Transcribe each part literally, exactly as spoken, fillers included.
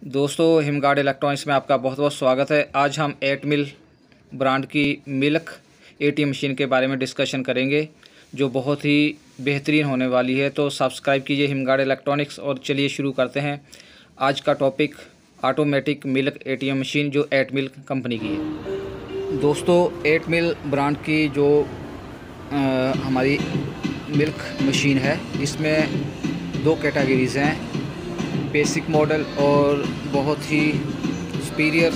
दोस्तों, हिमगार्ड इलेक्ट्रॉनिक्स में आपका बहुत बहुत स्वागत है। आज हम एट मिल ब्रांड की मिल्क एटीएम मशीन के बारे में डिस्कशन करेंगे, जो बहुत ही बेहतरीन होने वाली है। तो सब्सक्राइब कीजिए हिमगार्ड इलेक्ट्रॉनिक्स और चलिए शुरू करते हैं। आज का topic automatic milk ATM machine जो एट मिल कंपनी की है। दोस्तों, एट मिल ब्रांड की जो आ, हमारी मिल्क मशीन है, इसमें दो कैटेगरीज़ हैं, बेसिक मॉडल और बहुत ही सुपीरियर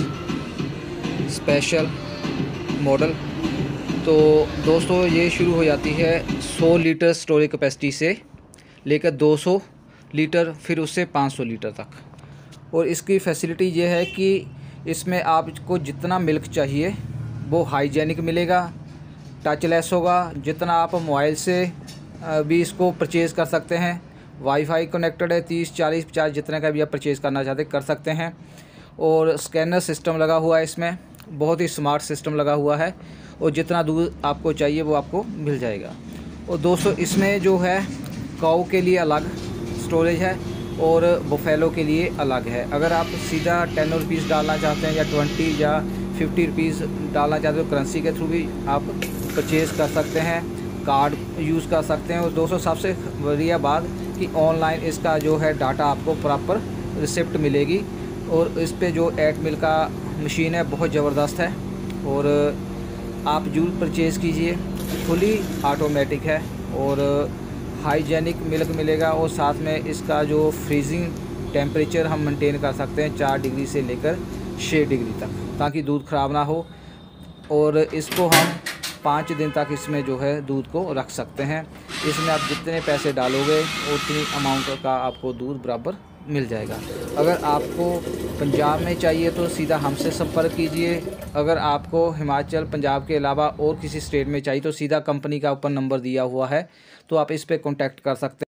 स्पेशल मॉडल। तो दोस्तों, ये शुरू हो जाती है सौ लीटर स्टोरेज कैपेसिटी से लेकर दो सौ लीटर, फिर उससे पाँच सौ लीटर तक। और इसकी फैसिलिटी ये है कि इसमें आपको जितना मिल्क चाहिए वो हाइजेनिक मिलेगा, टचलेस होगा। जितना आप मोबाइल से भी इसको परचेज़ कर सकते हैं। वाईफाई कनेक्टेड है, तीस चालीस पचास जितने का भी आप परचेज़ करना चाहते कर सकते हैं। और स्कैनर सिस्टम लगा हुआ है, इसमें बहुत ही स्मार्ट सिस्टम लगा हुआ है। और जितना दूध आपको चाहिए वो आपको मिल जाएगा। और दोस्तों, इसमें जो है काऊ के लिए अलग स्टोरेज है और बफेलो के लिए अलग है। अगर आप सीधा टेन रुपीज़ डालना चाहते हैं या ट्वेंटी या फिफ्टी रुपीज़ डालना चाहते हो, करेंसी के थ्रू भी आप परचेज़ कर सकते हैं, कार्ड यूज़ कर सकते हैं। और दोस्तों, सबसे बढ़िया बात कि ऑनलाइन इसका जो है डाटा आपको प्रॉपर रिसिप्ट मिलेगी। और इस पे जो एट मिल का मशीन है बहुत ज़बरदस्त है और आप जरूर परचेज़ कीजिए। फुली ऑटोमेटिक है और हाइजेनिक मिल्क मिलेगा। और साथ में इसका जो फ्रीजिंग टेम्परेचर हम मेंटेन कर सकते हैं चार डिग्री से लेकर छः डिग्री तक, ताकि दूध ख़राब ना हो। और इसको हम पाँच दिन तक इसमें जो है दूध को रख सकते हैं। इसमें आप जितने पैसे डालोगे उतनी अमाउंट का आपको दूध बराबर मिल जाएगा। अगर आपको पंजाब में चाहिए तो सीधा हमसे संपर्क कीजिए। अगर आपको हिमाचल पंजाब के अलावा और किसी स्टेट में चाहिए तो सीधा कंपनी का ऊपर नंबर दिया हुआ है, तो आप इस पर कॉन्टैक्ट कर सकते हैं।